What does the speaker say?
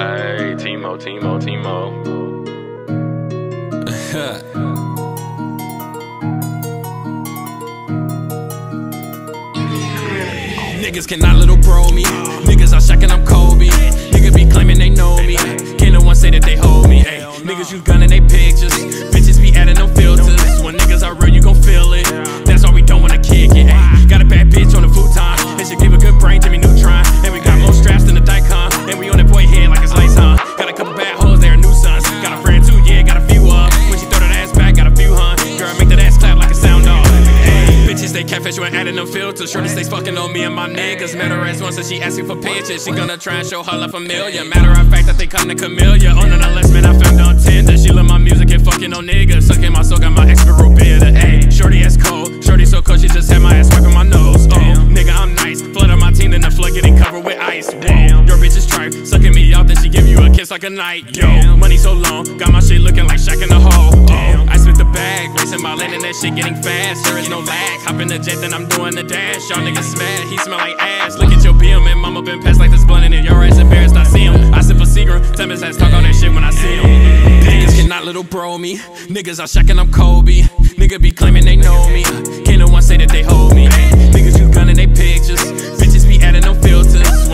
Hey, Timo. Niggas cannot little bro me. Niggas are shacking, I'm Kobe. Niggas be claiming they know me. Can't no one say that they hold me. Ay, niggas use gun in they pictures. Bitches be adding no filters. When niggas are real, you gon' feel it. That's why we don't wanna kick it. Ay, got a bad bitch on the futon. And she give a good brain, Jimmy Neutron. And we got more straps than the Dicon. And we on that boy head like it's lights, huh? Got a couple bad hoes, they're new sons. Got a friend too, yeah, got a few up. When she throw that ass back, got a few, huh? Girl, make that ass clap like a sound off. Ay, bitches, they catfish when adding them filters. Shorty stays fucking on me and my niggas. Met her ass once and she asking for pictures. She gonna try and show her love familiar. Matter of fact, I think I'm the chameleon. On an enlistment, I found on Tinder. She love my music and fucking on niggas. Sucking my soul, got my ex real bitter. Ayy, shorty ass cold. Shorty so cold, she just had my ass wiping my nose. Oh, nigga, I'm nice. Flood on my team, then the flood getting covered with ice. Whoa, your bitch is tripe. Sucking me off, then she give you a kiss like a night. Yo, money so long, got my shit looking like Shaq in the hole. Oh, I spent the bag, racing my lane and that shit getting fast. There is no lag. Hop in the jet, then I'm doing the dash. Y'all niggas mad, he smell like ass. Look at your BM and mama been passed like this blunt and your ass embarrassed. I see him. I sip for Seagram. Tell his ass talk all that shit when I see him. Niggas cannot little bro me. Niggas are shacking, I'm Kobe. Nigga be claiming they know me. Can't no one say that they hold me. Niggas use gun in they pictures. Bitches be adding no filters.